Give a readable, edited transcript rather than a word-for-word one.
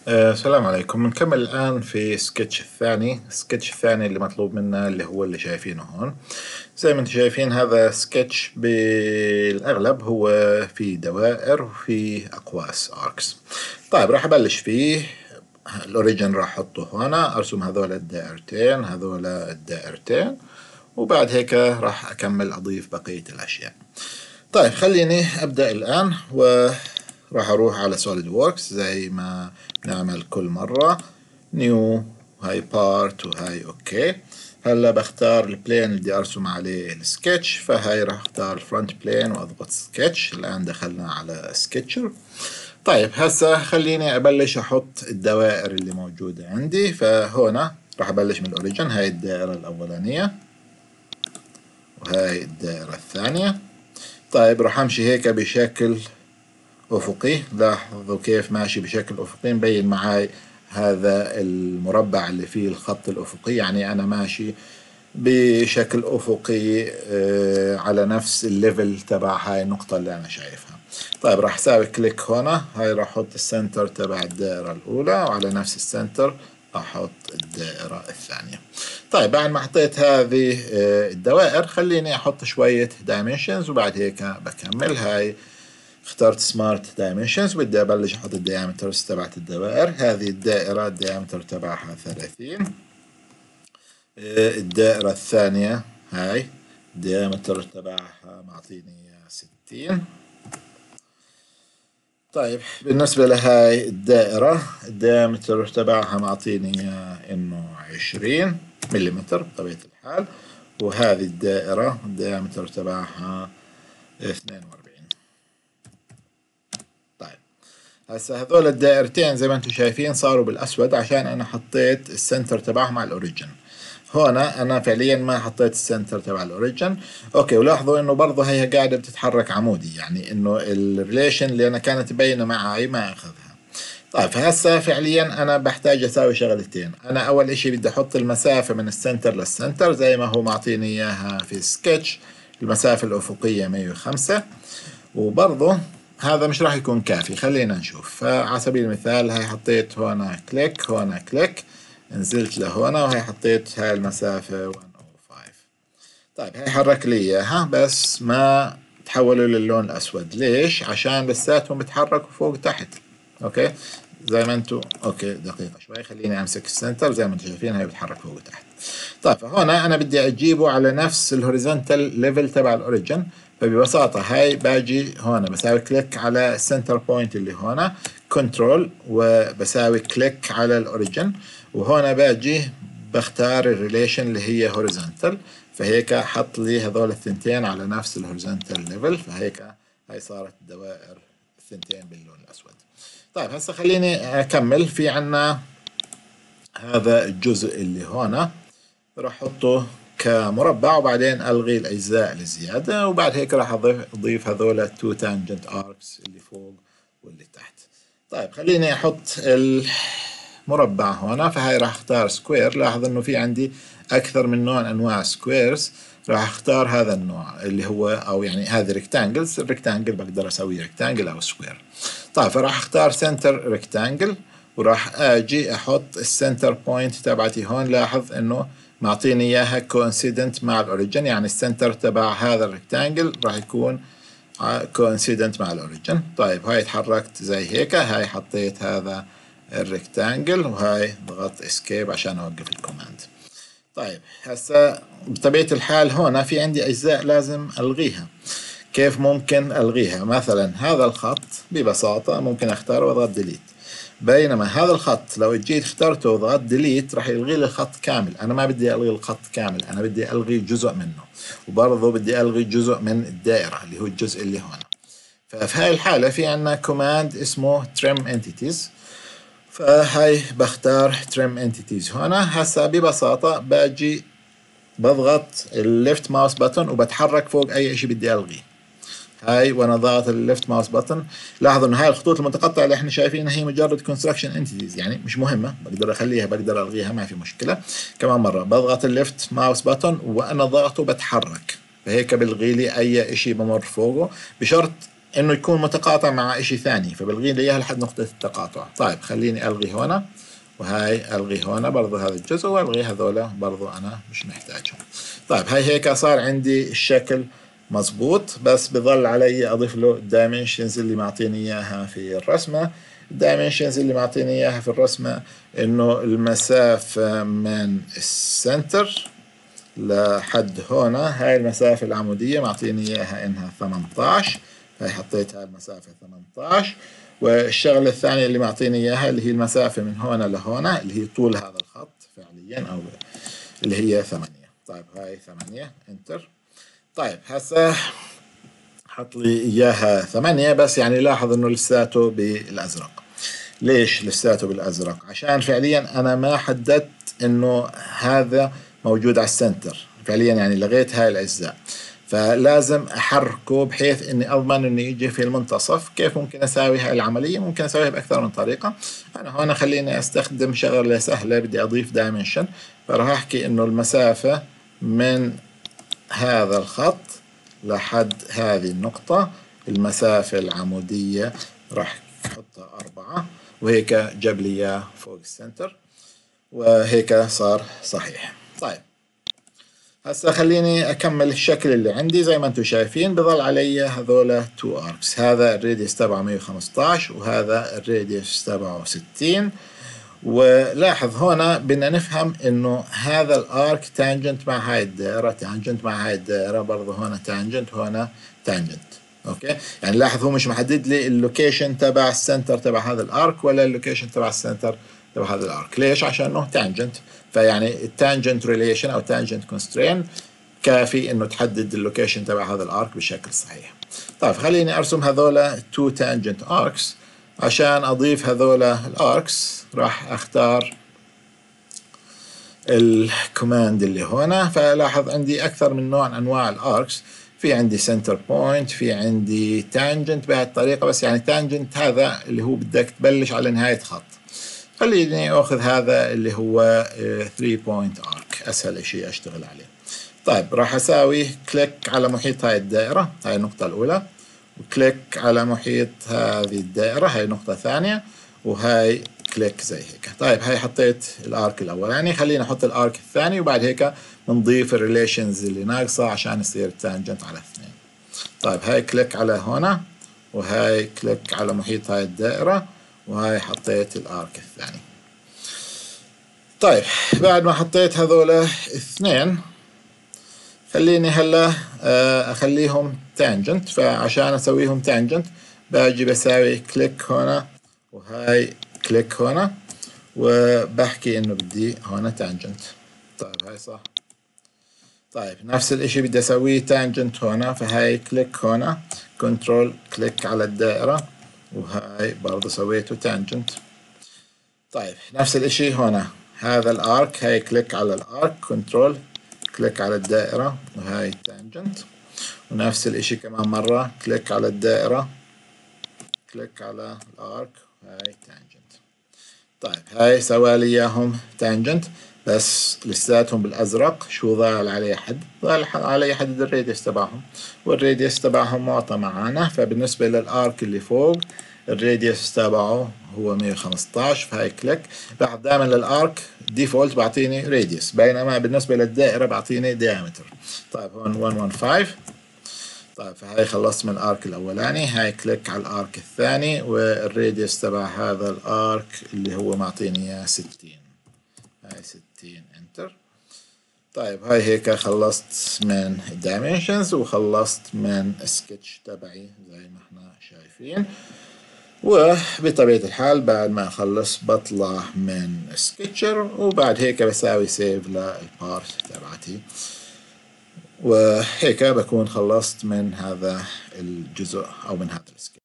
السلام عليكم. نكمل الآن في السكتش الثاني اللي مطلوب منا اللي هو اللي شايفينه هون. زي ما انتم شايفين هذا سكتش بالأغلب هو في دوائر وفي أقواس اركس. طيب راح أبلش فيه. الأوريجن راح أحطه هنا، أرسم هذول الدائرتين وبعد هيك راح أكمل أضيف بقية الأشياء. طيب خليني أبدأ الآن وراح أروح على سوليد ووركس زي ما نعمل كل مرة. نيو، هاي بارت وهاي اوكي. هلا بختار البلين اللي بدي ارسم عليه السكتش، فهاي راح اختار الفرونت بلين واضغط سكتش. الان دخلنا على سكتشر. طيب هسه خليني ابلش احط الدوائر اللي موجودة عندي. فهنا راح ابلش من الاوريجن، هاي الدائرة الاولانية وهاي الدائرة الثانية. طيب راح امشي هيك بشكل افقي. لاحظوا كيف ماشي بشكل افقي، مبين معاي هذا المربع اللي فيه الخط الافقي، يعني انا ماشي بشكل افقي على نفس الليفل تبع هاي النقطة اللي انا شايفها. طيب راح اسوي كليك هنا، هاي راح احط السنتر تبع الدائرة الاولى، وعلى نفس السنتر احط الدائرة الثانية. طيب بعد ما حطيت هذه الدوائر خليني احط شوية دايمنشنز وبعد هيك بكمل. هاي اخترت سمارت دايمنشنز، بدي ابلش احط الديامترز تبعت الدوائر. هذه الدائرة الديامتر تبعها 30. الدائرة الثانية هاي الديامتر تبعها معطيني 60. طيب بالنسبة لهاي الدائرة الديامتر تبعها معطيني انه 20 مليمتر بطبيعة الحال. وهذه الدائرة الديامتر تبعها 42. طيب هسه هذول الدائرتين زي ما انتم شايفين صاروا بالاسود عشان انا حطيت السنتر تبعهم على الاوريجن. هنا انا فعليا ما حطيت السنتر تبع الاوريجن. اوكي، ولاحظوا انه برضه هي قاعده بتتحرك عمودي، يعني انه الريليشن اللي انا كانت باينه معي ما اخذها. طيب فهسه فعليا انا بحتاج اسوي شغلتين. انا اول اشي بدي احط المسافه من السنتر للسنتر زي ما هو معطيني اياها في سكتش. المسافه الافقيه 105. وبرضه هذا مش راح يكون كافي، خلينا نشوف. فعلى سبيل المثال هاي حطيت هنا كليك، هنا كليك، نزلت لهنا وهي حطيت هاي المسافة 105. طيب هاي حرك لي اياها بس ما تحولوا للون الاسود. ليش؟ عشان لساتهم بتحركوا فوق تحت. اوكي زي ما انتم. اوكي دقيقة شوي، خليني امسك السنتر. زي ما انتم شايفين هاي بتحرك فوق تحت. طيب فهنا انا بدي اجيبه على نفس الهوريزونتال ليفل تبع الاوريجن. فببساطة هاي باجي هون بساوي كليك على السنتر بوينت اللي هون، كنترول، وبساوي كليك على الاوريجن، وهون باجي بختار الريليشن اللي هي هوريزونتال. فهيك حط لي هذول الثنتين على نفس الهوريزونتال ليفل. فهيك هاي صارت الدوائر الثنتين باللون الاسود. طيب هسه خليني اكمل. في عنا هذا الجزء اللي هون راح احطه كمربع وبعدين الغي الاجزاء الزياده، وبعد هيك راح اضيف هذول التو تانجنت اركس اللي فوق واللي تحت. طيب خليني احط المربع هنا. فهاي راح اختار سكوير. لاحظ انه في عندي اكثر من نوع انواع سكويرز. راح اختار هذا النوع اللي هو او يعني هذه ريكتانجلز. الريكتانجل بقدر اسويه ريكتانجل او سكوير. طيب فراح اختار سنتر ريكتانجل وراح اجي احط السنتر بوينت تبعتي هون. لاحظ انه معطيني اياها كوانسيدنت مع الاوريجن، يعني السنتر تبع هذا الريكتانجل راح يكون كوانسيدنت مع الاوريجن. طيب هاي تحركت زي هيك، هاي حطيت هذا الريكتانجل وهاي ضغطت اسكيب عشان اوقف الكوماند. طيب هسه بطبيعة الحال هون في عندي اجزاء لازم الغيها. كيف ممكن الغيها؟ مثلا هذا الخط ببساطة ممكن اختاره واضغط ديليت. بينما هذا الخط لو جيت اخترته وضغطت ديليت راح يلغي لي الخط كامل. انا ما بدي الغي الخط كامل، انا بدي الغي جزء منه. وبرضه بدي الغي جزء من الدائرة اللي هو الجزء اللي هون. ففي هاي الحالة في عنا كوماند اسمه trim entities. فهاي بختار trim entities هنا. هسا ببساطة باجي بضغط الليفت ماوس بutton وبتحرك فوق اي اشي بدي الغيه. هاي وانا ضاغط الليفت ماوس بutton. لاحظوا انه هاي الخطوط المتقطعه اللي احنا شايفينها هي مجرد كونستراكشن انتيتيز، يعني مش مهمه، بقدر اخليها بقدر الغيها ما في مشكله. كمان مره بضغط الليفت ماوس بutton وانا ضاغطه بتحرك، فهيك بلغي لي اي شيء بمر فوقه، بشرط انه يكون متقاطع مع اشي ثاني، فبلغي لي اياها لحد نقطة التقاطع. طيب خليني الغي هنا، وهاي الغي هنا برضو هذا الجزء، والغي هذولا برضو انا مش محتاجهم. طيب هاي هيك صار عندي الشكل مظبوط، بس بظل علي اضيف له الدايمنشنز اللي معطيني اياها في الرسمة. الدايمنشنز اللي معطيني اياها في الرسمة انه المسافة من السنتر لحد هنا، هاي المسافة العمودية معطيني اياها انها 18، هاي حطيت هاي المسافة 18. والشغلة الثانية اللي معطيني اياها اللي هي المسافة من هنا لهنا اللي هي طول هذا الخط فعليا، او اللي هي 8. طيب هاي 8 انتر. طيب هسه حط لي اياها 8، بس يعني لاحظ انه لساته بالازرق. ليش لساته بالازرق؟ عشان فعليا انا ما حددت انه هذا موجود على السنتر فعليا، يعني لغيت هاي الاجزاء، فلازم احركه بحيث اني اضمن انه يجي في المنتصف. كيف ممكن اساوي هاي العمليه؟ ممكن اسويها باكثر من طريقه. انا هون خليني استخدم شغله سهله، بدي اضيف دايمنشن، فراح احكي انه المسافه من هذا الخط لحد هذه النقطه، المسافه العموديه راح احطها 4، وهيك جاب لي اياه فوق السنتر، وهيك صار صحيح. طيب هسه خليني اكمل الشكل اللي عندي. زي ما انتم شايفين بظل علي هذولا 2 اركس، هذا الراديوس تبعه 115 وهذا الراديوس تبعه 60. ولاحظ هنا بدنا نفهم انه هذا الارك تانجنت مع هاي الدائره، تانجنت مع هاي الدائره، برضه هنا تانجنت، هنا تانجنت. اوكي، يعني لاحظ هو مش محدد لي اللوكيشن تبع السنتر تبع هذا الارك ولا اللوكيشن تبع السنتر تبع هذا الارك. ليش؟ عشانه تانجنت، فيعني التانجنت ريليشن او تانجنت كونسترين كافي انه تحدد اللوكيشن تبع هذا الارك بشكل صحيح. طيب خليني ارسم هذولا 2 تانجنت اركس. عشان اضيف هذولا الاركس راح اختار الكوماند اللي هنا، فلاحظ عندي اكثر من نوع من انواع الاركس. في عندي سنتر بوينت، في عندي تانجنت بهذه الطريقه، بس يعني تانجنت هذا اللي هو بدك تبلش على نهايه خط. خليني اخذ هذا اللي هو 3 بوينت ارك، اسهل شيء اشتغل عليه. طيب راح اساوي كليك على محيط هاي الدائره، هاي النقطه الاولى، وكليك على محيط هذه الدائره، هاي نقطه ثانيه، وهاي كليك زي هيك. طيب هاي حطيت الارك الاولاني، خلينا احط الارك الثاني، وبعد هيك بنضيف الريليشنز اللي ناقصه عشان يصير تانجنت على 2. طيب هاي كليك على هنا، وهاي كليك على محيط هاي الدائره، وهاي حطيت الارك الثاني. طيب بعد ما حطيت هذول اثنين، خليني هلا اخليهم تانجنت. فعشان اسويهم تانجنت باجي بساوي كليك هنا، وهاي كليك هنا، وبحكي انه بدي هنا تانجنت. طيب هاي صح. طيب نفس الاشي بدي اسويه تانجنت هنا، فهاي كليك هنا، كنترول كليك على الدائرة، وهاي برضه سويته تانجنت. طيب نفس الاشي هنا، هذا الارك، هاي كليك على الارك، كنترول كليك على الدائرة، وهاي تانجنت. ونفس الاشي كمان مرة، كليك على الدائرة، كليك على الارك، وهاي تانجنت. طيب هاي سوالي اياهم تانجنت، بس لساتهم بالازرق. شو ضال عليه حد؟ ضال عليه حد الراديوس تبعهم، والراديوس تبعهم معطى معانا. فبالنسبة للارك اللي فوق الراديوس تبعه هو 115، فهاي كليك. لاحظ دائما للارك ديفولت بعطيني راديوس، بينما بالنسبة للدائرة بعطيني diameter. طيب هون 115. طيب فهاي خلصت من الارك الاولاني، هاي كليك على الارك الثاني، والراديوس تبع هذا الارك اللي هو معطيني اياه 60، هاي 60 انتر. طيب هاي هيك خلصت من الدايمنشنز وخلصت من السكتش تبعي زي ما احنا شايفين. وبطبيعة الحال بعد ما اخلص بطلع من سكتشر، وبعد هيك بساوي سيف للبارت تبعتي، وهيك بكون خلصت من هذا الجزء أو من هذا السكيل.